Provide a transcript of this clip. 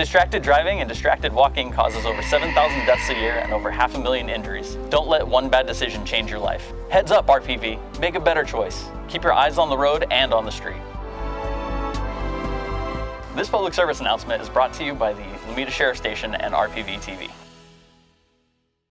Distracted driving and distracted walking causes over 7,000 deaths a year and over 500,000 injuries. Don't let one bad decision change your life. Heads up, RPV. Make a better choice. Keep your eyes on the road and on the street. This public service announcement is brought to you by the Lomita Sheriff Station and RPV TV.